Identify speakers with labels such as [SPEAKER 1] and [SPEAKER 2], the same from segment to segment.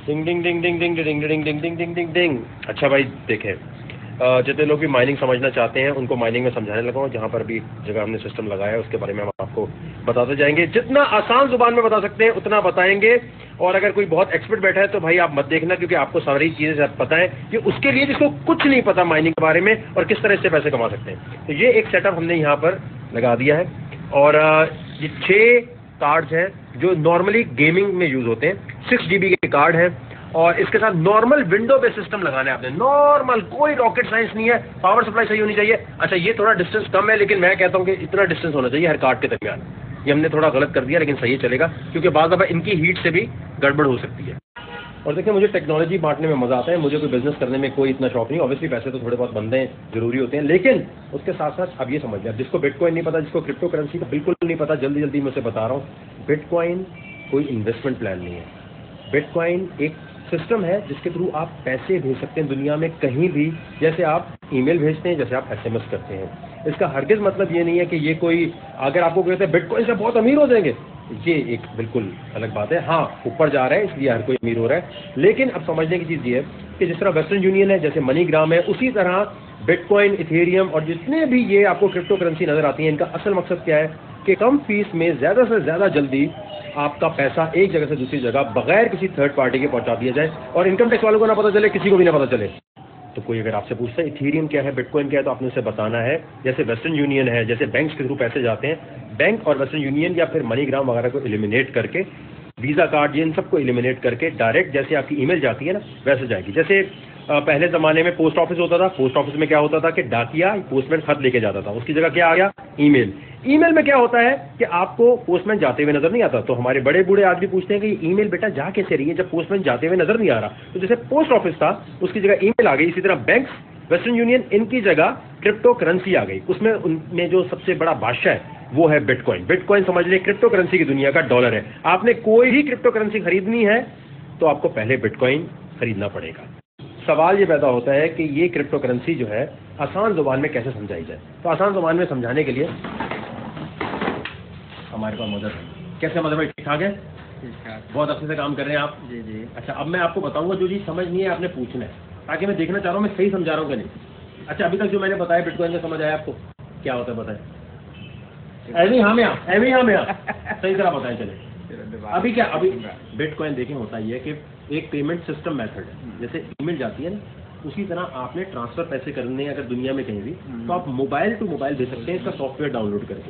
[SPEAKER 1] डिंग डिंग डिंग डिंग डिंग डिंग डिंग डिंग डिंग डिंग डिंग डिंग। अच्छा भाई देखें, जितने लोग भी माइनिंग समझना चाहते हैं उनको माइनिंग में समझाने लगा हूँ। जहाँ पर भी जगह हमने सिस्टम लगाया है उसके बारे में हम आपको बताते जाएंगे। जितना आसान जुबान में बता सकते हैं उतना बताएंगे। और अगर कोई बहुत एक्सपर्ट बैठा है तो भाई आप मत देखना, क्योंकि आपको सारी चीजें पता है। ये उसके लिए जिसको कुछ नहीं पता माइनिंग के बारे में और किस तरह इससे पैसे कमा सकते हैं। तो ये एक सेटअप हमने यहाँ पर लगा दिया है। और ये 6 कार्ड्स हैं जो नॉर्मली गेमिंग में यूज होते हैं। 6 GB के कार्ड हैं और इसके साथ नॉर्मल विंडो बेस्ड सिस्टम लगाना है आपने। नॉर्मल, कोई रॉकेट साइंस नहीं है। पावर सप्लाई सही होनी चाहिए। अच्छा ये थोड़ा डिस्टेंस कम है, लेकिन मैं कहता हूं कि इतना डिस्टेंस होना चाहिए हर कार्ड के दरमियान। ये हमने थोड़ा गलत कर दिया, लेकिन सही चलेगा, क्योंकि बाद दफा इनकी हीट से भी गड़बड़ हो सकती है। और देखिए, मुझे टेक्नोलॉजी बांटने में मजा आता है। मुझे कोई बिजनेस करने में कोई इतना शौक नहीं। ऑब्वियसली पैसे तो थोड़े बहुत बनते जरूरी होते हैं, लेकिन उसके साथ साथ अब ये समझ लिया, जिसको बिटकॉइन नहीं पता, जिसको क्रिप्टो करेंसी का बिल्कुल नहीं पता, जल्दी जल्दी मैं उसे बता रहा हूँ। बिटकॉइन कोई इन्वेस्टमेंट प्लान नहीं है। बिटकॉइन एक सिस्टम है जिसके थ्रू आप पैसे भेज सकते हैं दुनिया में कहीं भी। जैसे आप ईमेल भेजते हैं, जैसे आप SMS करते हैं। इसका हरगिज मतलब ये नहीं है कि ये कोई, अगर आपको कहते हैं बिटकॉइन से बहुत अमीर हो जाएंगे, ये एक बिल्कुल अलग बात है। हाँ, ऊपर जा रहा है इसलिए हर कोई अमीर हो रहा है, लेकिन अब समझने की चीज ये है कि जिस तरह वेस्टर्न यूनियन है, जैसे मनीग्राम है, उसी तरह बिटकॉइन, इथेरियम और जितने भी ये आपको क्रिप्टो करेंसी नजर आती है, इनका असल मकसद क्या है कि कम फीस में ज्यादा से ज्यादा जल्दी आपका पैसा एक जगह से दूसरी जगह बगैर किसी थर्ड पार्टी के पहुंचा दिया जाए, और इनकम टैक्स वालों को ना पता चले, किसी को भी ना पता चले। तो कोई अगर आपसे पूछता है इथेरियम क्या है, बिटकॉइन क्या है, तो आपने उसे बताना है। जैसे वेस्टर्न यूनियन है, जैसे बैंक्स के थ्रू पैसे जाते हैं, बैंक और वेस्टर्न यूनियन या फिर मनीग्राम वगैरह को एलिमिनेट करके, वीजा कार्ड, ये इन सबको एलिमिनेट करके डायरेक्ट जैसे आपकी ईमेल जाती है ना, वैसे जाएगी। जैसे पहले जमाने में पोस्ट ऑफिस होता था। पोस्ट ऑफिस में क्या होता था कि डाकिया, पोस्टमैन खत लेके जाता था, उसकी जगह क्या आ गया, ईमेल। ईमेल में क्या होता है कि आपको पोस्टमैन जाते हुए नजर नहीं आता। तो हमारे बड़े बूढ़े आदमी पूछते हैं कि ईमेल बेटा जा कैसे रही है जब पोस्टमैन जाते हुए नजर नहीं आ रहा। तो जैसे पोस्ट ऑफिस था उसकी जगह ईमेल आ गई, इसी तरह बैंक्स, वेस्टर्न यूनियन, इनकी जगह क्रिप्टो करेंसी आ गई। उसमें उनमें जो सबसे बड़ा बादशाह है वो है बिटकॉइन। बिटकॉइन समझ ले क्रिप्टो करेंसी की दुनिया का डॉलर है। आपने कोई भी क्रिप्टो करेंसी खरीदनी है तो आपको पहले बिटकॉइन खरीदना पड़ेगा। सवाल ये पैदा होता है कि ये क्रिप्टो करेंसी जो है आसान जुबान में कैसे समझाई जाए। तो आसान जुबान में समझाने के लिए हमारे पास मदद है। कैसे मदद भाई, ठीक ठाक है? बहुत अच्छे से काम कर रहे हैं आप।
[SPEAKER 2] जी जी।
[SPEAKER 1] अच्छा, अब मैं आपको बताऊंगा जो चीज समझ नहीं है आपने पूछना है, ताकि मैं देखना चाह रहा हूँ मैं सही समझा रहा हूँ कि नहीं। अच्छा, अभी तक जो मैंने बताया बिटकॉइन का समझ आया आपको? क्या होता है बताएं। एवी हाँ में सही तरह बताएं चले। अभी क्या, अभी बिटकॉइन देखें होता ही है कि एक पेमेंट सिस्टम मेथड है। जैसे ईमेल जाती है ना, उसी तरह आपने ट्रांसफर पैसे करने हैं अगर दुनिया में कहीं भी, तो आप मोबाइल टू मोबाइल भेज सकते हैं इसका सॉफ्टवेयर डाउनलोड करके।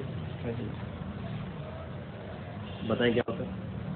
[SPEAKER 1] बताएं क्या होता है।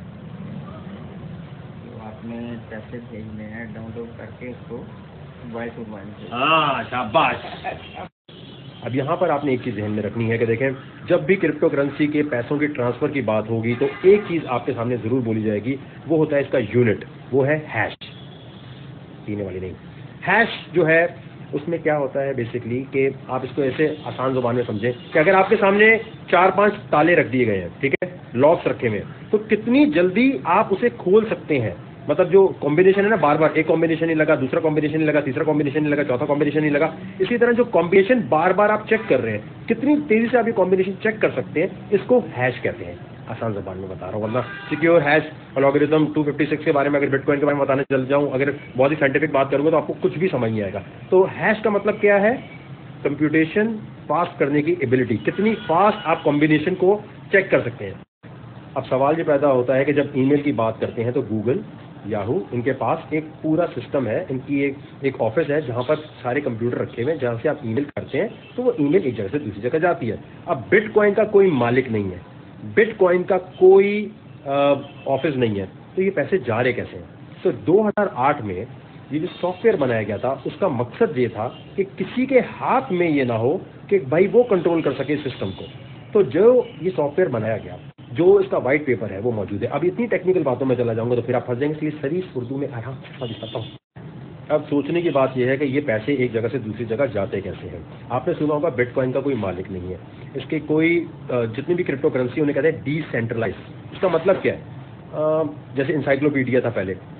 [SPEAKER 2] तो आपने पैसे भेजने हैं डाउनलोड करके उसको मोबाइल टू मोबाइल।
[SPEAKER 1] हाँ शाबाश। अब यहाँ पर आपने एक चीज ध्यान में रखनी है कि देखें, जब भी क्रिप्टो करेंसी के पैसों की ट्रांसफर की बात होगी तो एक चीज आपके सामने जरूर बोली जाएगी, वो होता है इसका यूनिट, वो है हैश। पीने वाली नहीं, हैश जो है उसमें क्या होता है बेसिकली कि आप इसको ऐसे आसान जुबान में समझें कि अगर आपके सामने 4-5 ताले रख दिए गए हैं, ठीक है, लॉक्स रखे हुए हैं, तो कितनी जल्दी आप उसे खोल सकते हैं। मतलब जो कॉम्बिनेशन है ना, बार बार एक कॉम्बिनेशन नहीं लगा, दूसरा कॉम्बिनेशन नहीं लगा, तीसरा कॉम्बिनेशन नहीं लगा, चौथा कॉम्बिनेशन नहीं लगा, इसी तरह जो कॉम्बिनेशन बार बार आप चेक कर रहे हैं, कितनी तेजी से आप ये कॉम्बिनेशन चेक कर सकते हैं, इसको हैश कहते हैं। आसान जुबान में बता रहा हूँ, वरना सिक्योर हैश एल्गोरिथम 256 के बारे में, अगर बिटकॉइन के बारे में बताने चल जाऊँ, अगर बहुत ही साइंटिफिक बात करूँगा तो आपको कुछ भी समझ नहीं आएगा। तो हैश का मतलब क्या है, कंप्यूटेशन फास्ट करने की एबिलिटी, कितनी फास्ट आप कॉम्बिनेशन को चेक कर सकते हैं। अब सवाल ये पैदा होता है कि जब ईमेल की बात करते हैं तो गूगल, याहू, इनके पास एक पूरा सिस्टम है, इनकी एक ऑफिस है जहां पर सारे कंप्यूटर रखे हुए हैं, जहां से आप ईमेल करते हैं तो वो ईमेल एक जगह से दूसरी जगह जाती है। अब बिटकॉइन का कोई मालिक नहीं है, बिटकॉइन का कोई ऑफिस नहीं है, तो ये पैसे जा रहे कैसे हैं? तो 2008 में ये जो सॉफ्टवेयर बनाया गया था उसका मकसद ये था कि किसी के हाथ में ये ना हो कि भाई वो कंट्रोल कर सके सिस्टम को। तो जो ये सॉफ्टवेयर बनाया गया, जो इसका व्हाइट पेपर है वो मौजूद है। अब इतनी टेक्निकल बातों में चला जाऊंगा तो फिर आप फंस जाएंगे, इसलिए सरीस उर्दू में आराम से समझाता हूँ। अब सोचने की बात यह है कि ये पैसे एक जगह से दूसरी जगह जाते कैसे हैं। आपने सुना होगा बिटकॉइन का कोई मालिक नहीं है, इसके कोई जितनी भी क्रिप्टो करेंसी उन्हें कहते हैं डिसेंट्रलाइज। इसका मतलब क्या है, जैसे इंसाइक्लोपीडिया था पहले,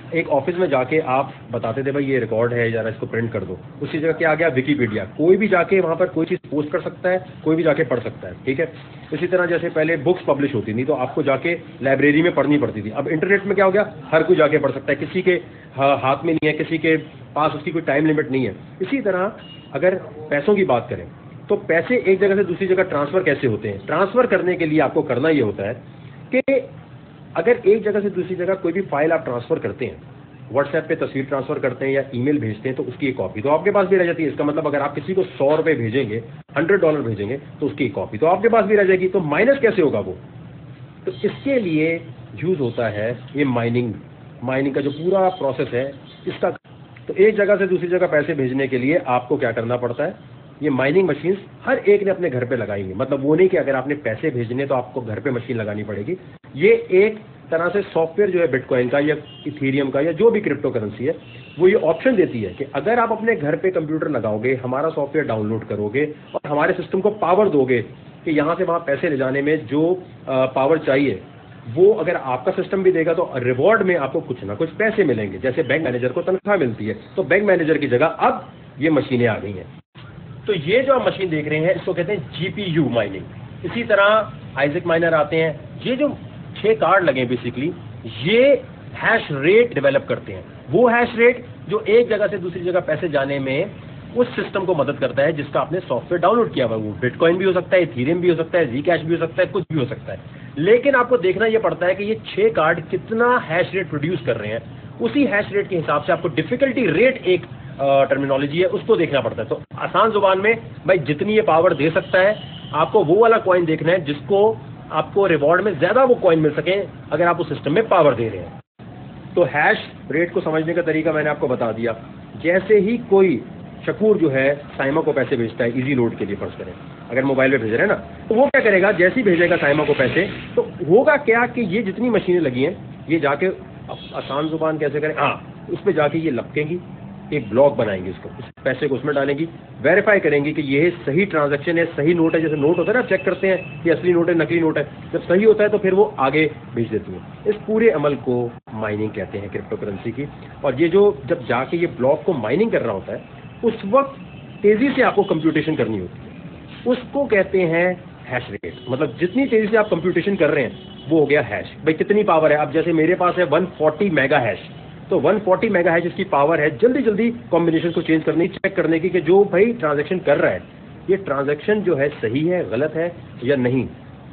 [SPEAKER 1] एक ऑफिस में जाके आप बताते थे भाई ये रिकॉर्ड है जरा इसको प्रिंट कर दो, उसी जगह क्या आ गया विकीपीडिया, कोई भी जाके वहां पर कोई चीज पोस्ट कर सकता है, कोई भी जाके पढ़ सकता है, ठीक है। इसी तरह जैसे पहले बुक्स पब्लिश होती थी तो आपको जाके लाइब्रेरी में पढ़नी पड़ती थी, अब इंटरनेट में क्या हो गया, हर कोई जाके पढ़ सकता है, किसी के हाथ में नहीं है, किसी के पास उसकी कोई टाइम लिमिट नहीं है। इसी तरह अगर पैसों की बात करें तो पैसे एक जगह से दूसरी जगह ट्रांसफर कैसे होते हैं, ट्रांसफर करने के लिए आपको करना ये होता है कि अगर एक जगह से दूसरी जगह कोई भी फाइल आप ट्रांसफर करते हैं, व्हाट्सएप पे तस्वीर ट्रांसफर करते हैं या ईमेल भेजते हैं, तो उसकी एक कॉपी तो आपके पास भी रह जाती है। इसका मतलब अगर आप किसी को $100 भेजेंगे, $100 भेजेंगे, तो उसकी एक कॉपी तो आपके पास भी रह जाएगी। तो माइनस कैसे होगा वो, तो इसके लिए यूज होता है ये माइनिंग का जो पूरा प्रोसेस है इसका। तो एक जगह से दूसरी जगह पैसे भेजने के लिए आपको क्या करना पड़ता है, ये माइनिंग मशीन हर एक ने अपने घर पे लगाएंगे। मतलब वो नहीं कि अगर आपने पैसे भेजने तो आपको घर पे मशीन लगानी पड़ेगी। ये एक तरह से सॉफ्टवेयर जो है बिटकॉइन का या इथेरियम का या जो भी क्रिप्टो करेंसी है, वो ये ऑप्शन देती है कि अगर आप अपने घर पे कंप्यूटर लगाओगे, हमारा सॉफ्टवेयर डाउनलोड करोगे और हमारे सिस्टम को पावर दोगे कि यहाँ से वहाँ पैसे ले जाने में जो पावर चाहिए वो अगर आपका सिस्टम भी देगा तो रिवॉर्ड में आपको कुछ ना कुछ पैसे मिलेंगे। जैसे बैंक मैनेजर को तनख्वाह मिलती है, तो बैंक मैनेजर की जगह अब ये मशीनें आ गई हैं। तो ये जो आप मशीन देख रहे हैं इसको कहते हैं जीपीयू माइनिंग। इसी तरह आइजैक माइनर आते हैं, ये जो 6 कार्ड लगे बेसिकली ये हैश रेट डेवलप करते हैं। वो हैश रेट जो एक जगह से दूसरी जगह पैसे जाने में उस सिस्टम को मदद करता है जिसका आपने सॉफ्टवेयर डाउनलोड किया हुआ है। वो बिटकॉइन भी हो सकता है, इथेरियम भी हो सकता है, जीकैश भी हो सकता है, कुछ भी हो सकता है। लेकिन आपको देखना यह पड़ता है कि ये 6 कार्ड कितना हैश रेट प्रोड्यूस कर रहे हैं। उसी हैश रेट के हिसाब से आपको डिफिकल्टी रेट एक टर्मिनोलॉजी है उसको देखना पड़ता है। तो आसान जुबान में भाई जितनी ये पावर दे सकता है, आपको वो वाला कॉइन देखना है जिसको आपको रिवॉर्ड में ज्यादा वो कॉइन मिल सके अगर आप उस सिस्टम में पावर दे रहे हैं। तो हैश रेट को समझने का तरीका मैंने आपको बता दिया। जैसे ही कोई शकूर जो है साइमा को पैसे भेजता है इजी लोड के लिए, फर्ज करें अगर मोबाइल पे भेज रहे हैं ना, तो वो क्या करेगा, जैसे ही भेजेगा साइमा को पैसे, तो होगा क्या कि ये जितनी मशीनें लगी हैं ये जाके आसान जुबान कैसे करें, हाँ उस पर जाके ये लपकेंगी, एक ब्लॉक बनाएंगे, इसको इस पैसे को उसमें डालेंगी, वेरीफाई करेंगी कि ये सही ट्रांजैक्शन है, सही नोट है। जैसे नोट होता है ना, चेक करते हैं कि असली नोट है नकली नोट है, जब सही होता है तो फिर वो आगे भेज देती है। इस पूरे अमल को माइनिंग कहते हैं क्रिप्टो करेंसी की। और ये जो जब जाके ये ब्लॉक को माइनिंग कर रहा होता है उस वक्त तेजी से आपको कंप्यूटेशन करनी होती है, उसको कहते हैं हैश रेट। मतलब जितनी तेजी से आप कंप्यूटेशन कर रहे हैं वो हो गया हैश। भाई कितनी पावर है, अब जैसे मेरे पास है 140 मेगा हैश, तो 140 मेगा हैश इसकी पावर है जल्दी जल्दी कॉम्बिनेशन को चेंज करने चेक करने की कि जो भाई ट्रांजैक्शन कर रहा है ये ट्रांजैक्शन जो है सही है, गलत है या नहीं।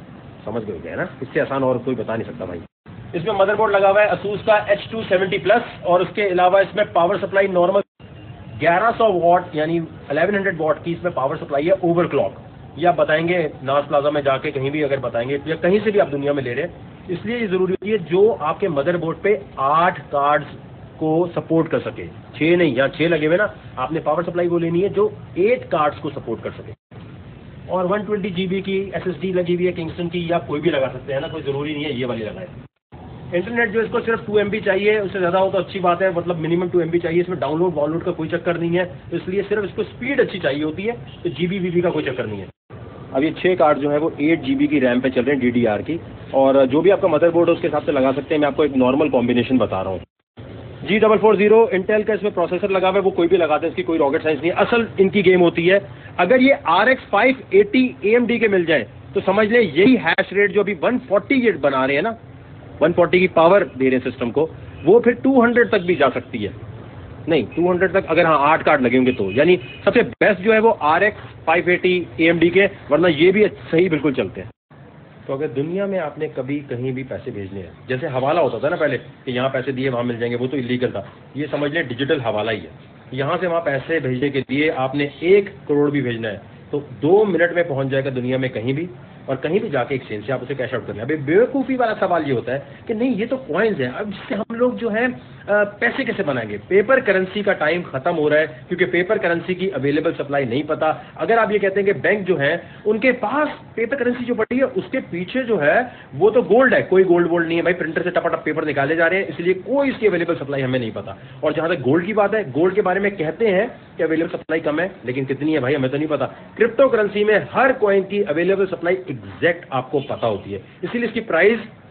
[SPEAKER 1] समझ गए क्या ना, इससे आसान और कोई बता नहीं सकता भाई। इसमें मदरबोर्ड लगा हुआ है असूस का H270 प्लस और उसके अलावा इसमें पावर सप्लाई नॉर्मल 1100 वॉट यानी 1100 वॉट की इसमें पावर सप्लाई है ओवरक्लॉक। ये आप बताएंगे नाज प्लाजा में जाके कहीं भी अगर बताएंगे या कहीं से भी आप दुनिया में ले रहे हैं, इसलिए ये जरूरी होती है जो आपके मदरबोर्ड पे 8 कार्ड्स को सपोर्ट कर सके, 6 नहीं, यहाँ 6 लगे हुए ना, आपने पावर सप्लाई वो लेनी है जो 8 कार्ड्स को सपोर्ट कर सके। और 120 GB की SSD लगी हुई है किंगस्टन की, या कोई भी लगा सकते हैं ना, कोई जरूरी नहीं है ये वाली लगाए। इंटरनेट जो इसको सिर्फ 2 MB चाहिए, उससे ज्यादा हो तो अच्छी बात है, मतलब मिनिमम 2 MB चाहिए। इसमें डाउनलोड का कोई चक्कर नहीं है, तो इसलिए सिर्फ इसको स्पीड अच्छी चाहिए होती है, तो GB का कोई चक्कर नहीं है। अब ये 6 कार्ड जो है वो 8 GB की रैम पे चल रहे हैं DDR की, और जो भी आपका मदरबोर्ड है उसके हिसाब से लगा सकते हैं। मैं आपको एक नॉर्मल कॉम्बिनेशन बता रहा हूँ। G440 इंटेल का इसमें प्रोसेसर लगा हुआ है, वो कोई भी लगाते हैं, इसकी कोई रॉकेट साइंस नहीं है। असल इनकी गेम होती है, अगर ये RX 580 AMD के मिल जाए तो समझ लें यही हैश रेट जो अभी 148 बना रहे हैं ना, 140 की पावर दे रहे हैं सिस्टम को, वो फिर 200 तक भी जा सकती है। नहीं 200 तक अगर हाँ 8 कार्ड लगे होंगे तो, यानी सबसे बेस्ट जो है वो RX 580 AMD के, वरना ये भी सही बिल्कुल चलते हैं। तो अगर दुनिया में आपने कभी कहीं भी पैसे भेजने हैं, जैसे हवाला होता था ना पहले कि यहाँ पैसे दिए वहाँ मिल जाएंगे, वो तो इलीगल था, ये समझ लें डिजिटल हवाला ही है। यहाँ से वहाँ पैसे भेजने के लिए आपने 1 करोड़ भी भेजना है तो 2 मिनट में पहुँच जाएगा दुनिया में कहीं भी, और कहीं भी जाके एक्सचेंज से आप उसे कैश आउट कर लें। अभी बेवकूफ़ी वाला सवाल ये होता है कि नहीं ये तो कॉइन्स है, अब इससे हम लोग जो है पैसे कैसे बनाएंगे। पेपर करेंसी का टाइम खत्म हो रहा है, क्योंकि पेपर करेंसी की अवेलेबल सप्लाई नहीं पता। अगर आप ये कहते हैं कि बैंक जो है उनके पास पेपर करेंसी जो पड़ी है उसके पीछे जो है वो तो गोल्ड है, कोई गोल्ड वोल्ड नहीं है भाई, प्रिंटर से टपाटप पेपर निकाले जा रहे हैं, इसलिए कोई इसकी अवेलेबल सप्लाई हमें नहीं पता। और जहां तक गोल्ड की बात है, गोल्ड के बारे में कहते हैं कि अवेलेबल सप्लाई कम है, लेकिन कितनी है भाई हमें तो नहीं पता। क्रिप्टो करेंसी में हर कॉइन की अवेलेबल सप्लाई एग्जैक्ट आपको पता होती है, इसीलिए इसकी प्राइस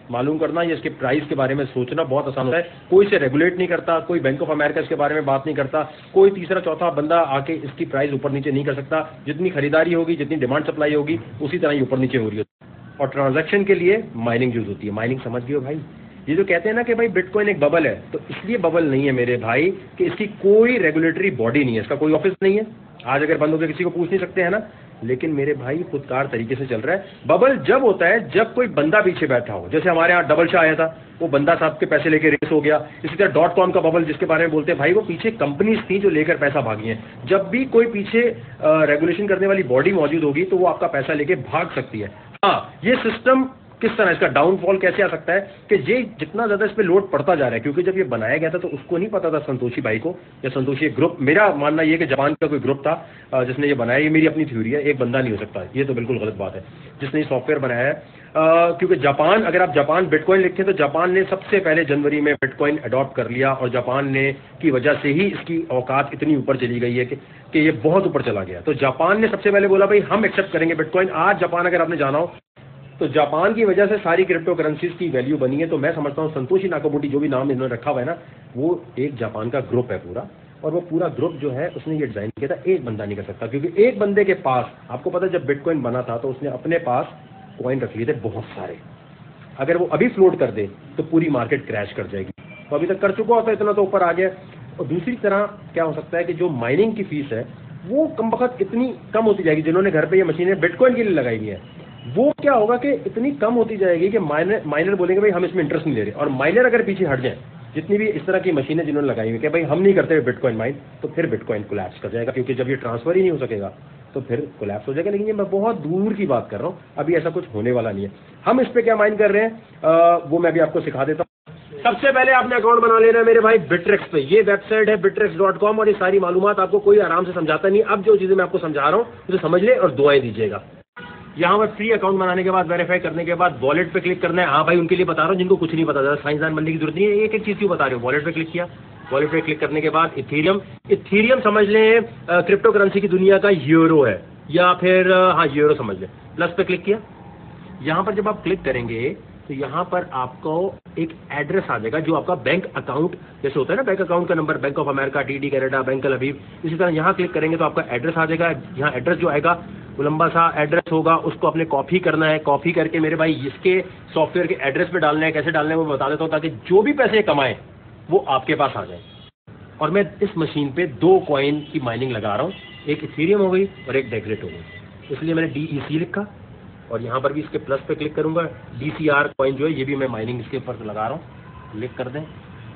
[SPEAKER 1] मालूम करना या इसके प्राइस के बारे में सोचना बहुत आसान होता है। कोई इसे रेगुलेट नहीं करता, कोई बैंक ऑफ अमेरिका इसके बारे में बात नहीं करता, कोई तीसरा चौथा बंदा आके इसकी प्राइस ऊपर नीचे नहीं कर सकता। जितनी खरीदारी होगी, जितनी डिमांड सप्लाई होगी, उसी तरह ही ऊपर नीचे हो रही होती है। और ट्रांजैक्शन के लिए माइनिंग यूज होती है। माइनिंग समझ गए हो भाई? ये जो कहते हैं ना कि भाई बिटकॉइन एक बबल है, तो इसलिए बबल नहीं है मेरे भाई कि इसकी कोई रेगुलेटरी बॉडी नहीं है, इसका कोई ऑफिस नहीं है। आज अगर बंद हो गया किसी को पूछ नहीं सकते हैं ना, लेकिन मेरे भाई खुदकार तरीके से चल रहा है। बबल जब होता है जब कोई बंदा पीछे बैठा हो, जैसे हमारे यहाँ डबल शाह आया था, वो बंदा साहब के पैसे लेके रेस हो गया। इसी तरह .com का बबल जिसके बारे में बोलते हैं भाई, वो पीछे कंपनीज थी जो लेकर पैसा भागी हैं। जब भी कोई पीछे रेगुलेशन करने वाली बॉडी मौजूद होगी तो वो आपका पैसा लेके भाग सकती है। हाँ, ये सिस्टम किस तरह, इसका डाउनफॉल कैसे आ सकता है कि ये जितना ज्यादा इस पे लोड पड़ता जा रहा है, क्योंकि जब ये बनाया गया था तो उसको नहीं पता था संतोषी भाई को, या संतोषी ग्रुप, मेरा मानना ये कि जापान का कोई ग्रुप था जिसने ये बनाया। ये मेरी अपनी थ्योरी है, एक बंदा नहीं हो सकता, ये तो बिल्कुल गलत बात है जिसने ये सॉफ्टवेयर बनाया है। क्योंकि जापान, अगर आप जापान बिटकॉइन लिखते हैं तो जापान ने सबसे पहले जनवरी में बिटकॉइन अडॉप्ट कर लिया, और जापान ने की वजह से ही इसकी औकात इतनी ऊपर चली गई है कि ये बहुत ऊपर चला गया। तो जापान ने सबसे पहले बोला भाई हम एक्सेप्ट करेंगे बिटकॉइन। आज जापान, अगर आपने जाना हो तो जापान की वजह से सारी क्रिप्टो करेंसीज की वैल्यू बनी है। तो मैं समझता हूँ संतोषी नाकामोटो, जो भी नाम इन्होंने रखा हुआ है ना, वो एक जापान का ग्रुप है पूरा, और वो पूरा ग्रुप जो है उसने ये डिजाइन किया था। एक बंदा नहीं कर सकता, क्योंकि एक बंदे के पास, आपको पता है जब बिटकॉइन बना था तो उसने अपने पास कॉइन रख लिए थे बहुत सारे। अगर वो अभी फ्लोट कर दे तो पूरी मार्केट क्रैश कर जाएगी, तो अभी तक कर चुका होता है, इतना तो ऊपर आ गया। और दूसरी तरह क्या हो सकता है कि जो माइनिंग की फीस है वो कम वक्त इतनी कम होती जाएगी, जिन्होंने घर पे ये मशीनें बिटकॉइन के लिए लगाई हुई है, वो क्या होगा कि इतनी कम होती जाएगी कि माइनर बोलेंगे भाई हम इसमें इंटरेस्ट नहीं ले रहे। और माइनर अगर पीछे हट जाए, जितनी भी इस तरह की मशीनें जिन्होंने लगाई हुई कि भाई हम नहीं करते बिटकॉइन माइन, तो फिर बिटकॉइन कोलैप्स कर जाएगा, क्योंकि जब ये ट्रांसफर ही नहीं हो सकेगा तो फिर कोलैप्स हो जाएगा। लेकिन ये मैं बहुत दूर की बात कर रहा हूँ, अभी ऐसा कुछ होने वाला नहीं है। हम इस पे क्या माइन कर रहे हैं वो मैं भी आपको सिखा देता हूँ। सबसे पहले आपने अकाउंट बना लेना है मेरे भाई बिटरेक्स पे। ये वेबसाइट है bittrex.com, और ये सारी मालूमात आपको कोई आराम से समझाता नहीं। अब जो चीजें मैं आपको समझा रहा हूँ उसे समझ ले और दुआएं दीजिएगा। यहाँ पर फ्री अकाउंट बनाने के बाद, वेरीफाई करने के बाद वॉलेट पे क्लिक करना है। हाँ भाई, उनके लिए बता रहा हूँ जिनको कुछ नहीं पता, साइंसदान बनने की जरूरत नहीं है, एक एक चीज क्यों बता रहे हो। वॉलेट पे क्लिक किया, वॉलेट पे क्लिक करने के बाद इथीरियम समझ लें क्रिप्टो करेंसी की दुनिया का यूरो है, या फिर हाँ यूरो समझ लें। प्लस पे क्लिक किया। यहाँ पर जब आप क्लिक करेंगे तो यहाँ पर आपको एक एड्रेस आ जाएगा, जो आपका बैंक अकाउंट जैसे होता है ना, बैंक अकाउंट का number, bank of America, TD Canada, bank Al-Habib, इसी तरह यहाँ क्लिक करेंगे तो आपका एड्रेस आ जाएगा। यहाँ एड्रेस जो आएगा वो लंबा सा एड्रेस होगा, उसको आपने कॉपी करना है। कॉपी करके मेरे भाई इसके सॉफ्टवेयर के एड्रेस पे डालना है। कैसे डालना है वो बता देता हूँ, ताकि जो भी पैसे कमाए वो आपके पास आ जाए। और मैं इस मशीन पे 2 कॉइन की माइनिंग लगा रहा हूँ, एक इथीरियम हो गई और एक डेग्रेट हो गई, इसलिए मैंने DEC लिखा। और यहाँ पर भी इसके प्लस पे क्लिक करूंगा। DCR कॉइन जो है ये भी मैं माइनिंग इसके ऊपर लगा रहा हूँ, क्लिक कर दें।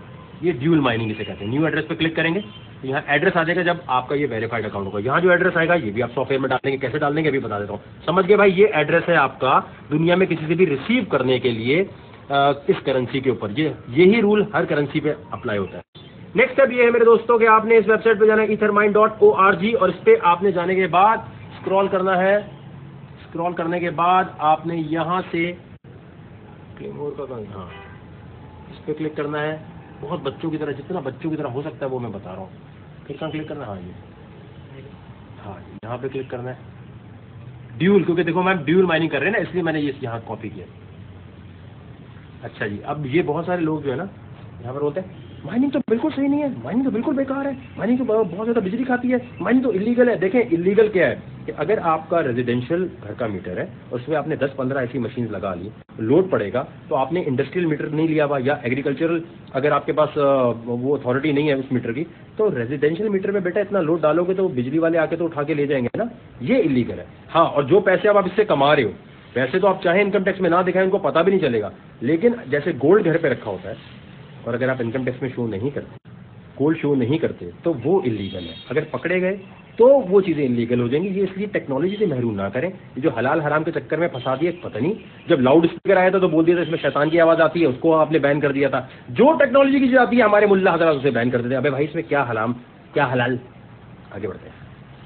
[SPEAKER 1] ये ड्यूल माइनिंग इसे कहते हैं। न्यू एड्रेस पे क्लिक करेंगे तो यहाँ एड्रेस आ जाएगा जब आपका ये वेरीफाइड अकाउंट होगा। यहाँ जो एड्रेस आएगा ये भी आप सॉफ्टवेयर में डालेंगे, कैसे डालेंगे अभी बता देता हूँ। समझ गए भाई, ये एड्रेस है आपका दुनिया में किसी से भी रिसीव करने के लिए इस करेंसी के ऊपर। यही रूल हर करेंसी पे अप्लाई होता है। नेक्स्ट स्टेप ये है मेरे दोस्तों कि आपने इस वेबसाइट पे जाना है ethermine.org, और इस पे आपने जाने के बाद स्क्रॉल करना है। स्क्रॉल करने के बाद आपने यहाँ से क्लेमोर का, हाँ इस पे क्लिक करना है। बहुत बच्चों की तरह, जितना बच्चों की तरह हो सकता है वो मैं बता रहा हूँ। क्लिक करना है, हाँ यहाँ पे क्लिक करना है। ड्यूल, क्योंकि देखो मैम ड्यूल माइनिंग कर रहे हैं ना, इसलिए मैंने ये यहाँ कॉपी किया। अच्छा जी, अब ये बहुत सारे लोग जो है ना यहाँ पर बोलते हैं माइनिंग तो बिल्कुल सही नहीं है, माइनिंग तो बिल्कुल बेकार है, माइनिंग तो बहुत ज़्यादा बिजली खाती है, माइनिंग तो इलीगल है। देखें इलीगल क्या है कि अगर आपका रेजिडेंशियल घर का मीटर है और उसमें आपने 10-15 ऐसी मशीन लगा ली, लोड पड़ेगा तो आपने इंडस्ट्रियल मीटर नहीं लिया हुआ, या एग्रीकल्चरल अगर आपके पास वो अथॉरिटी नहीं है उस मीटर की, तो रेजिडेंशियल मीटर में बेटा इतना लोड डालोगे तो बिजली वाले आके तो उठा के ले जाएंगे ना, ये इलीगल है। हाँ, और जो पैसे अब आप इससे कमा रहे हो, पैसे तो आप चाहे इनकम टैक्स में ना दिखाएं, उनको पता भी नहीं चलेगा, लेकिन जैसे गोल्ड घर पे रखा होता है और अगर आप इनकम टैक्स में शो नहीं करते, गोल्ड शो नहीं करते, तो वो इलीगल है। अगर पकड़े गए तो वो चीज़ें इलीगल हो जाएंगी। ये इसलिए टेक्नोलॉजी से महरूम ना करें। ये जो हलाल हराम के चक्कर में फंसा दिया, पता नहीं जब लाउड स्पीकर आया था तो बोल दिया था इसमें शैतान की आवाज़ आती है, उसको आपने बैन कर दिया था। जो टेक्नोलॉजी की चीज़ आती है हमारे मुल्ला हज़रात उसे बैन कर देते हैं। अबे भाई इसमें क्या हराम क्या हलाल। आगे बढ़ते हैं।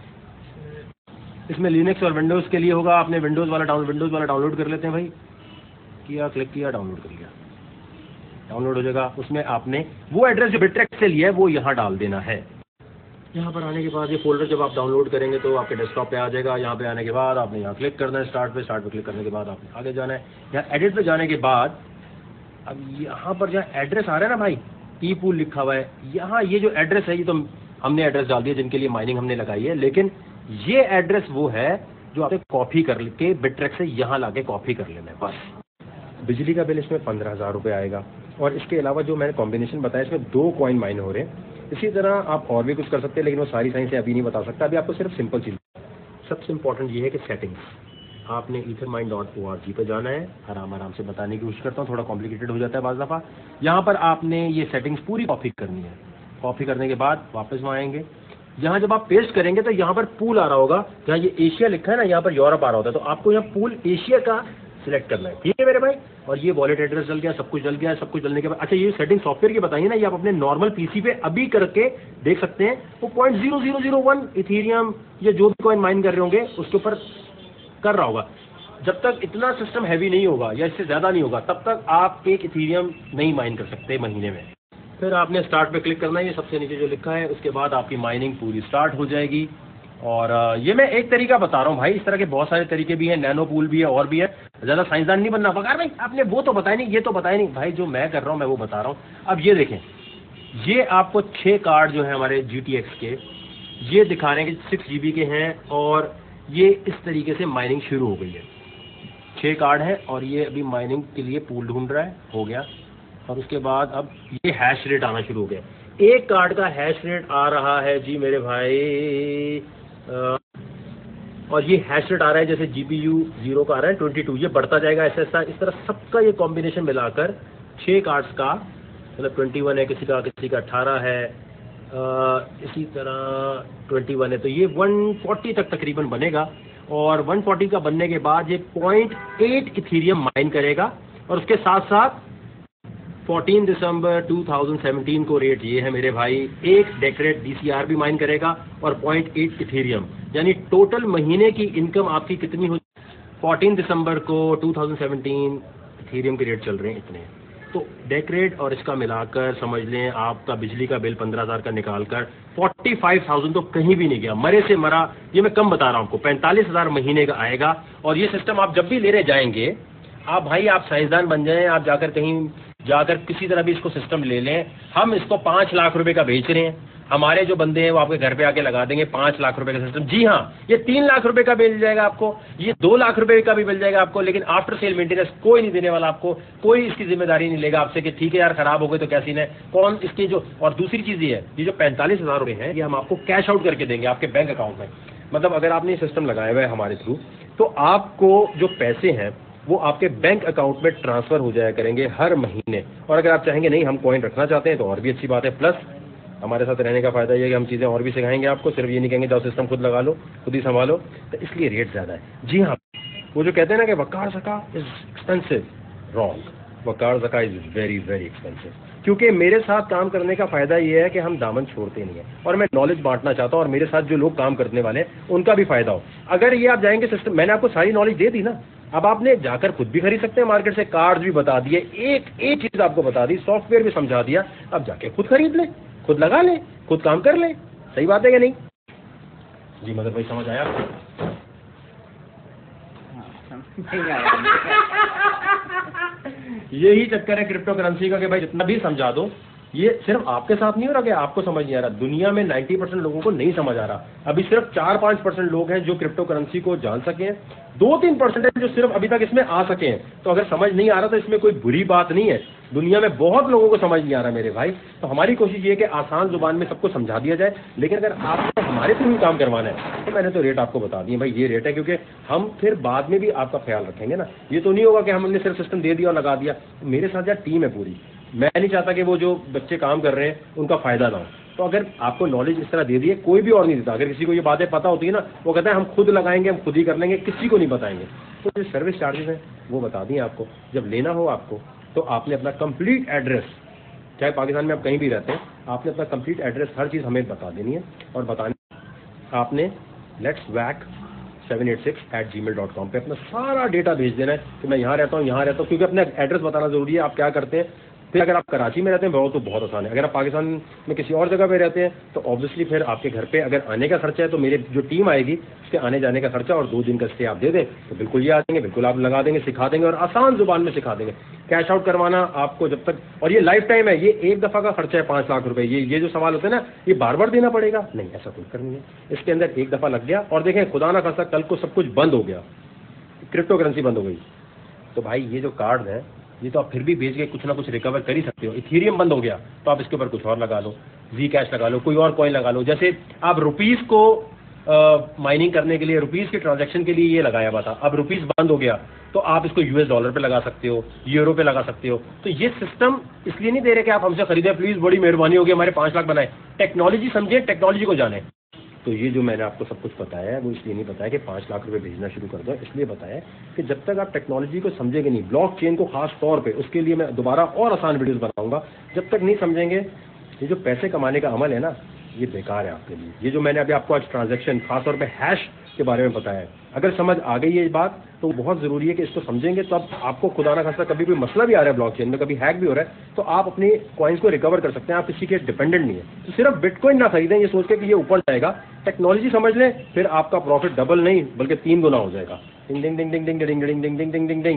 [SPEAKER 1] इसमें लिनक्स और विंडोज़ के लिए होगा। आपने विंडोज़ वाला डाउनलोड कर लेते हैं भाई। किया, क्लिक किया, डाउनलोड कर लिया, डाउनलोड हो जाएगा। उसमें आपने वो एड्रेस जो बिटरेक्स से लिया है वो यहाँ डाल देना है। यहाँ पर आने के बाद ये फोल्डर जब आप डाउनलोड करेंगे तो आपके डेस्कटॉप पे आ जाएगा। यहाँ पे आने के बाद आपने यहाँ क्लिक करना है, स्टार्ट पे क्लिक करने के बाद आपने आगे जाना है। यहाँ एडिट पे जाने के बाद अब यहाँ पर जहाँ एड्रेस आ रहा है ना भाई, ई पूल लिखा हुआ है, यहाँ ये जो एड्रेस है ये तो हमने एड्रेस डाल दिया जिनके लिए माइनिंग हमने लगाई है, लेकिन ये एड्रेस वो है जो आपने कॉपी करके बिटरेक्स से यहाँ लाके कॉपी कर लेना है बस। बिजली का बिल इसमें 15,000 रुपये आएगा, और इसके अलावा जो मैंने कॉम्बिनेशन बताया इसमें 2 कॉइन माइन हो रहे हैं। इसी तरह आप और भी कुछ कर सकते हैं, लेकिन वो सारी साइंस अभी नहीं बता सकता। अभी आपको सिर्फ सिंपल चीज़, सबसे इंपॉर्टेंट ये है कि सेटिंग्स, आपने ethermine.org पे जाना है। आराम से बताने की कोशिश करता हूँ, थोड़ा कॉम्प्लिकेटेड हो जाता है बाज़ दफ़ा। यहाँ पर आपने ये सेटिंग्स पूरी कॉपी करनी है। कॉपी करने के बाद वापस में आएंगे, यहाँ जब आप पेस्ट करेंगे तो यहाँ पर पूल आ रहा होगा, जहाँ ये एशिया लिखा है ना, यहाँ पर यूरोप आ रहा होता है, तो आपको यहाँ पूल एशिया का सिलेक्ट करना है, ठीक है मेरे भाई। और ये वॉलेट एड्रेस डल गया, सब कुछ डल गया। सब कुछ डलने के बाद अच्छा, ये सेटिंग सॉफ्टवेयर की बताइए ना, ये आप अपने नॉर्मल पीसी पे अभी करके देख सकते हैं। वो 0.0001 इथीरियम या जो भी कॉइन माइन कर रहे होंगे उसके ऊपर कर रहा होगा। जब तक इतना सिस्टम हैवी नहीं होगा या इससे ज़्यादा नहीं होगा, तब तक आप एक इथीरियम नहीं माइन कर सकते महीने में। फिर आपने स्टार्ट पे क्लिक करना है, ये सबसे नीचे जो लिखा है, उसके बाद आपकी माइनिंग पूरी स्टार्ट हो जाएगी। और ये मैं एक तरीका बता रहा हूँ भाई, इस तरह के बहुत सारे तरीके भी हैं, नैनो पूल भी है और भी है। ज़्यादा साइंसदान नहीं बनना। बकार भाई आपने वो तो बताया नहीं, ये तो बताया नहीं भाई, जो मैं कर रहा हूँ मैं वो बता रहा हूँ। अब ये देखें, ये आपको 6 कार्ड जो हैं हमारे GTX के, ये दिखा रहे हैं कि 6 GB के हैं, और ये इस तरीके से माइनिंग शुरू हो गई है। 6 कार्ड है और ये अभी माइनिंग के लिए पूल ढूंढ रहा है, हो गया। और उसके बाद अब ये हैश रेट आना शुरू हो गया। एक कार्ड का हैश रेट आ रहा है जी मेरे भाई, और ये हैश रेट आ रहा है जैसे GPU 0 का आ रहा है 22, ये बढ़ता जाएगा ऐसा ऐसा। इस तरह सबका ये कॉम्बिनेशन मिलाकर 6 कार्ड्स का मतलब 21 है, किसी का 18 है, इसी तरह 21 है, तो ये 140 तक तकरीबन बनेगा। और 140 का बनने के बाद ये 0.8 इथीरियम माइन करेगा, और उसके साथ साथ 14 दिसंबर 2017 को रेट ये है मेरे भाई, एक डेकरेट DCR भी माइन करेगा और 0.8 इथीरियम, यानी टोटल महीने की इनकम आपकी कितनी हो। 14 दिसंबर को 2017 इथीरियम के रेट चल रहे हैं इतने, तो डेकरेट और इसका मिलाकर समझ लें आपका बिजली का बिल 15,000 का निकालकर 45,000 तो कहीं भी नहीं गया, मरे से मरा। ये मैं कम बता रहा हूँ आपको, 45,000 महीने का आएगा। और ये सिस्टम आप जब भी लेने जाएंगे, आप भाई आप साइंसदान बन जाएं, आप जाकर कहीं जाकर किसी तरह भी इसको सिस्टम ले लें। हम इसको 5 लाख रुपए का बेच रहे हैं, हमारे जो बंदे हैं वो आपके घर पे आके लगा देंगे 5 लाख रुपए का सिस्टम। जी हाँ, ये 3 लाख रुपए का मिल जाएगा आपको, ये 2 लाख रुपए का भी मिल जाएगा आपको, लेकिन आफ्टर सेल मेंटेनेंस कोई नहीं देने वाला आपको, कोई इसकी जिम्मेदारी नहीं लेगा आपसे कि ठीक है यार खराब हो गए तो क्या सीन है, कौन इसकी जो। और दूसरी चीज ये है, ये जो 45,000 रुपए हैं ये हम आपको कैश आउट करके देंगे आपके बैंक अकाउंट में। मतलब अगर आपने ये सिस्टम लगाया हुआ है हमारे थ्रू, तो आपको जो पैसे हैं वो आपके बैंक अकाउंट में ट्रांसफर हो जाया करेंगे हर महीने। और अगर आप चाहेंगे नहीं हम कॉइन रखना चाहते हैं तो और भी अच्छी बात है। प्लस हमारे साथ रहने का फायदा ये है कि हम चीज़ें और भी सिखाएंगे आपको, सिर्फ ये नहीं कहेंगे जाओ सिस्टम खुद लगा लो, खुद ही संभालो, तो इसलिए रेट ज़्यादा है। जी हाँ, वो जो कहते हैं ना कि Waqar Zaka is expensive, wrong. Waqar Zaka is very very expensive, क्योंकि मेरे साथ काम करने का फ़ायदा ये है कि हम दामन छोड़ते नहीं हैं, और मैं नॉलेज बांटना चाहता हूँ और मेरे साथ जो लोग काम करने वाले हैं उनका भी फ़ायदा हो। अगर ये आप जाएंगे सिस्टम, मैंने आपको सारी नॉलेज दे दी ना, अब आपने जाकर खुद भी खरीद सकते हैं मार्केट से, कार्ड भी बता दिए, एक एक चीज़ आपको बता दी, सॉफ्टवेयर भी समझा दिया, अब जाके खुद खरीद ले, खुद लगा ले, खुद काम कर ले। सही बात है क्या नहीं जी मदर भाई, समझ आया आपको? यही चक्कर है क्रिप्टो करेंसी का कि भाई जितना भी समझा दो, ये सिर्फ आपके साथ नहीं हो रहा कि आपको समझ नहीं आ रहा, दुनिया में 90% लोगों को नहीं समझ आ रहा। अभी सिर्फ 4-5% लोग हैं जो क्रिप्टो करेंसी को जान सके हैं, 2-3% है जो सिर्फ अभी तक इसमें आ सके हैं। तो अगर समझ नहीं आ रहा तो इसमें कोई बुरी बात नहीं है, दुनिया में बहुत लोगों को समझ नहीं आ रहा मेरे भाई। तो हमारी कोशिश ये है कि आसान जुबान में सबको समझा दिया जाए, लेकिन अगर आपको हमारे थ्रू ही काम करवाना है तो मैंने तो रेट आपको बता दिए भाई, ये रेट है, क्योंकि हम फिर बाद में भी आपका ख्याल रखेंगे ना। ये तो नहीं होगा कि हमने सिर्फ सिस्टम दे दिया और लगा दिया। मेरे साथ यार टीम है पूरी, मैं नहीं चाहता कि वो जो बच्चे काम कर रहे हैं उनका फायदा ना हो। तो अगर आपको नॉलेज इस तरह दे दी है, कोई भी और नहीं देता। अगर किसी को ये बातें पता होती है ना, वो कहता है हम खुद लगाएंगे, हम खुद ही कर लेंगे, किसी को नहीं बताएंगे। तो जो सर्विस चार्जेस हैं वो बता दिए आपको। जब लेना हो आपको तो आपने अपना कंप्लीट एड्रेस, चाहे पाकिस्तान में आप कहीं भी रहते हैं, आपने अपना कंप्लीट एड्रेस हर चीज़ हमें बता देनी है, और बताने आपने letswack786@gmail.com पे अपना सारा डेटा भेज देना है कि मैं यहाँ रहता हूँ, यहाँ रहता हूँ, क्योंकि अपना एड्रेस बताना ज़रूरी है, आप क्या करते हैं। फिर अगर आप कराची में रहते हैं वो तो बहुत आसान है, अगर आप पाकिस्तान में किसी और जगह पे रहते हैं तो ऑब्वियसली फिर आपके घर पे अगर आने का खर्चा है तो मेरे जो टीम आएगी उसके आने जाने का खर्चा और 2 दिन का स्टे आप दे दें तो बिल्कुल ये आ जाएंगे, बिल्कुल आप लगा देंगे, सिखा देंगे और आसान जुबान में सिखा देंगे। कैश आउट करवाना आपको जब तक, और ये लाइफ टाइम है, ये एक दफ़ा का खर्चा है 5 लाख रुपए। ये जो सवाल होते हैं ना, ये बार बार देना पड़ेगा, नहीं ऐसा कोई कर नहीं है। इसके अंदर एक दफ़ा लग गया और देखें खुदा ना खासा कल को सब कुछ बंद हो गया, क्रिप्टो करेंसी बंद हो गई, तो भाई ये जो कार्ड है ये तो आप फिर भी बेच के कुछ ना कुछ रिकवर कर ही सकते हो। इथेरियम बंद हो गया तो आप इसके ऊपर कुछ और लगा लो, जी कैश लगा लो, कोई और कॉइन लगा लो। जैसे आप रुपीस को माइनिंग करने के लिए, रुपीस के ट्रांजैक्शन के लिए ये लगाया हुआ था, अब रुपीस बंद हो गया तो आप इसको यूएस डॉलर पे लगा सकते हो, यूरो पे लगा सकते हो। तो ये सिस्टम इसलिए नहीं दे रहे कि आप हमसे खरीदे, प्लीज बड़ी मेहरबानी होगी हमारे 5 लाख बनाए। टेक्नोलॉजी समझे, टेक्नोलॉजी को जाने। तो ये जो मैंने आपको सब कुछ बताया है वो इसलिए नहीं बताया कि 5 लाख रुपए भेजना शुरू कर दो, इसलिए बताया कि जब तक आप टेक्नोलॉजी को समझेंगे नहीं, ब्लॉकचेन को खास तौर पे, उसके लिए मैं दोबारा और आसान वीडियोस बनाऊंगा, जब तक नहीं समझेंगे ये जो पैसे कमाने का अमल है ना, ये बेकार है आपके लिए। ये जो मैंने अभी आपको आज ट्रांजैक्शन खासतौर पे हैश के बारे में बताया है, अगर समझ आ गई ये बात तो बहुत जरूरी है कि इसको समझेंगे। तो अब आपको खुदा ना खासा कभी कोई मसला भी आ रहा है ब्लॉकचेन में, कभी हैक भी हो रहा है, तो आप अपने कॉइन्स को रिकवर कर सकते हैं, आप किसी के डिपेंडेंट नहीं है। तो सिर्फ बिटकॉइन ना खरीदें ये सोच के कि ये ऊपर जाएगा, टेक्नोलॉजी समझ लें, फिर आपका प्रॉफिट डबल नहीं बल्कि 3 गुना हो जाएगा। डिंग डिंग डिंग डिंग डिंग डिंग डिंग डिंग डिंग डिंग डिंग डिंग।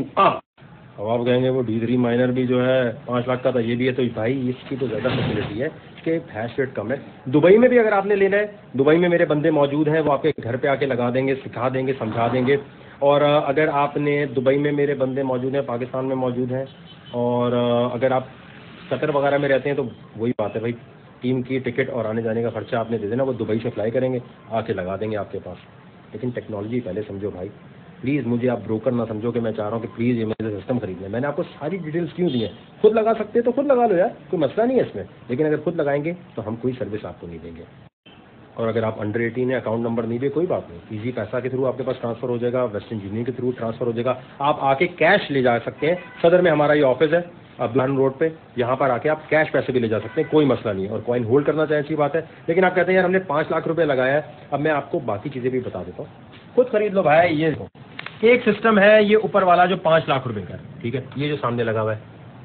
[SPEAKER 1] अब आप कहेंगे वो D3 माइनर भी जो है 5 लाख का था, ये भी है, तो भाई इसकी तो ज़्यादा फैसिलिटी है, इसके हैश रेट कम है। दुबई में भी अगर आपने लेना है, दुबई में मेरे बंदे मौजूद हैं, वो आपके घर पे आके लगा देंगे, सिखा देंगे, समझा देंगे। और अगर आपने दुबई में मेरे बंदे मौजूद हैं, पाकिस्तान में मौजूद हैं, और अगर आप कतर वगैरह में रहते हैं तो वही बात है भाई, टीम की टिकट और आने जाने का खर्चा आपने दे देना, वो दुबई से फ्लाई करेंगे, आके लगा देंगे आपके पास। लेकिन टेक्नोलॉजी पहले समझो भाई, प्लीज़ मुझे आप ब्रोकर ना समझो कि मैं चाह रहा हूँ कि प्लीज़ ये मेरे सिस्टम खरीदना है। मैंने आपको सारी डिटेल्स क्यों दी है, खुद लगा सकते हैं तो खुद लगा लो यार, कोई मसला नहीं है इसमें। लेकिन अगर खुद लगाएंगे तो हम कोई सर्विस आपको नहीं देंगे। और अगर आप अंडर 18 है, अकाउंट नंबर नहीं भी, कोई बात नहीं, इजी पैसा के थ्रू आपके पास ट्रांसफर हो जाएगा, वेस्टर्न यूनियन के थ्रू ट्रांसफर हो जाएगा। आप आके कैश ले जा सकते हैं, सदर में हमारा ये ऑफिस है अब्दुल्लान रोड पे, यहाँ पर आके आप कैश पैसे भी ले जा सकते हैं, कोई मसला नहीं है। और कॉइन होल्ड करना चाहिए, अच्छी बात है। लेकिन आप कहते हैं यार हमने 5 लाख रुपए लगाया है, अब मैं आपको बाकी चीज़ें भी बता देता हूँ, खुद खरीद लो भाई। ये एक सिस्टम है, ये ऊपर वाला जो 5 लाख रुपए का है, ठीक है, ये जो सामने लगा हुआ है,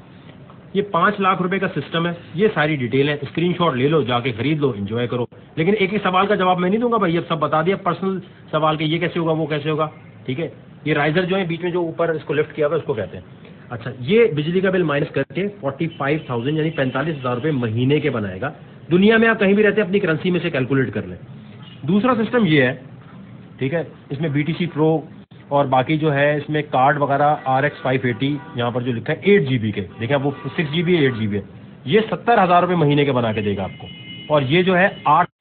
[SPEAKER 1] ये 5 लाख रुपए का सिस्टम है। ये सारी डिटेल है, स्क्रीनशॉट ले लो, जाके खरीद लो, एंजॉय करो। लेकिन एक ही सवाल का जवाब मैं नहीं दूंगा भाई, ये सब बता दिया पर्सनल सवाल के, ये कैसे होगा, वो कैसे होगा, ठीक है। ये राइजर जो है बीच में जो ऊपर इसको लिफ्ट किया हुआ है उसको कहते हैं। अच्छा, ये बिजली का बिल माइनस करके 45,000 यानी 45,000 रुपये महीने के बनाएगा। दुनिया में आप कहीं भी रहते हैं अपनी करेंसी में से कैलकुलेट कर लें। दूसरा सिस्टम ये है, ठीक है, इसमें BTC Pro और बाकी जो है इसमें कार्ड वगैरह RX 580 यहाँ पर जो लिखा है 8 GB के, देखिए वो 6 GB 8 GB है, ये 70,000 रुपये महीने के बना के देगा आपको। और ये जो है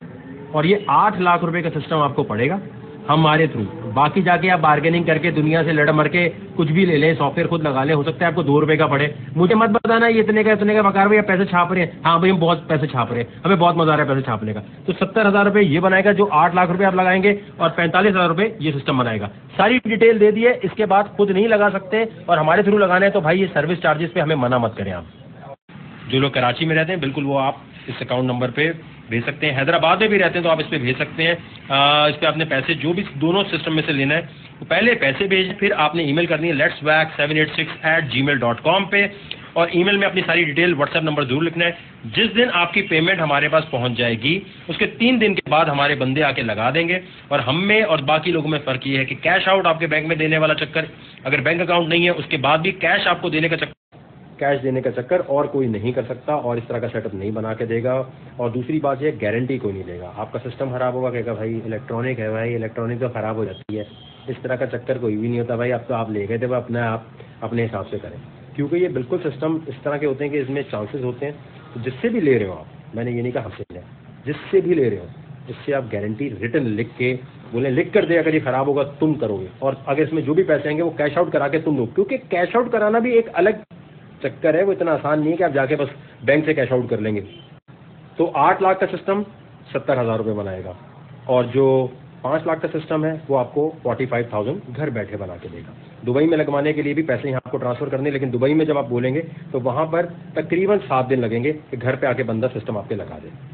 [SPEAKER 1] 8 लाख रुपए का सिस्टम आपको पड़ेगा हमारे थ्रू। बाकी जाके आप बार्गेनिंग करके दुनिया से लड़ मर के कुछ भी ले लें, सॉफ्टवेयर खुद लगा लें, हो सकता है आपको 2 रुपए का पड़े। मुझे मत बताना ये इतने का बकार भैया पैसे छाप रहे हैं। हाँ भाई हम बहुत पैसे छाप रहे हैं, हमें बहुत मजा आ रहा है पैसे छापने का। तो 70,000 रुपये ये बनाएगा जो 8 लाख रुपए आप लगाएंगे, और 45,000 रुपये ये सिस्टम बनाएगा। सारी डिटेल दे दी है, इसके बाद खुद नहीं लगा सकते और हमारे थ्रू लगाना है तो भाई ये सर्विस चार्जेस पे हमें मना मत करें। आप जो लोग कराची में रहते हैं बिल्कुल वो आप इस अकाउंट नंबर पे भेज सकते हैं, हैदराबाद में भी रहते हैं तो आप इस पे भेज सकते हैं। इस पे आपने पैसे जो भी दोनों सिस्टम में से लेना है तो पहले पैसे भेजें, फिर आपने ईमेल करनी है letswack786@gmail.com पे, और ईमेल में अपनी सारी डिटेल, व्हाट्सएप नंबर जरूर लिखना है। जिस दिन आपकी पेमेंट हमारे पास पहुंच जाएगी उसके 3 दिन के बाद हमारे बंदे आके लगा देंगे। और हम में और बाकी लोगों में फ़र्क ये है कि कैश आउट आपके बैंक में देने वाला चक्कर, अगर बैंक अकाउंट नहीं है उसके बाद भी कैश आपको देने का चक्कर, कैश देने का चक्कर और कोई नहीं कर सकता और इस तरह का सेटअप नहीं बना के देगा। और दूसरी बात ये, गारंटी कोई नहीं देगा। आपका सिस्टम खराब होगा, कहेगा भाई इलेक्ट्रॉनिक है, भाई इलेक्ट्रॉनिक तो खराब हो जाती है, इस तरह का चक्कर कोई भी नहीं होता भाई। अब तो आप ले गए थे, अपने आप अपने हिसाब से करें, क्योंकि ये बिल्कुल सिस्टम इस तरह के होते हैं कि इसमें चांसेस होते हैं। तो जिससे भी ले रहे हो आप, मैंने ये नहीं कहा हमसे लें, जिससे भी ले रहे हो इससे आप गारंटी रिटर्न लिख के बोले, लिख कर दे अगर ये खराब होगा तुम करोगे, और अगर इसमें जो भी पैसे आएंगे वो कैश आउट करा के तुम दो। क्योंकि कैश आउट कराना भी एक अलग चक्कर है, वो इतना आसान नहीं है कि आप जाके बस बैंक से कैश आउट कर लेंगे। तो 8 लाख का सिस्टम 70,000 रुपये बनाएगा, और जो 5 लाख का सिस्टम है वो आपको 45,000 घर बैठे बना के देगा। दुबई में लगवाने के लिए भी पैसे यहाँ आपको ट्रांसफर करने, लेकिन दुबई में जब आप बोलेंगे तो वहाँ पर तकरीबन 7 दिन लगेंगे कि घर पे आके बंदा सिस्टम आपके लगा दे।